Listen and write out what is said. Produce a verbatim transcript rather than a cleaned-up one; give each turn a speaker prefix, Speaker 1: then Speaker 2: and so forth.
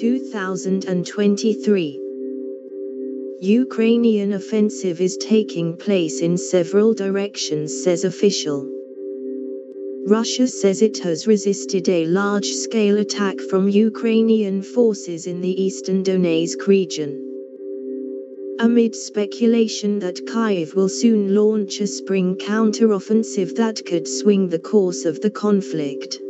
Speaker 1: two thousand twenty-three. Ukrainian offensive is taking place in several directions, says official. Russia says it has resisted a large-scale attack from Ukrainian forces in the eastern Donetsk region. Amid speculation that Kyiv will soon launch a spring counteroffensive that could swing the course of the conflict.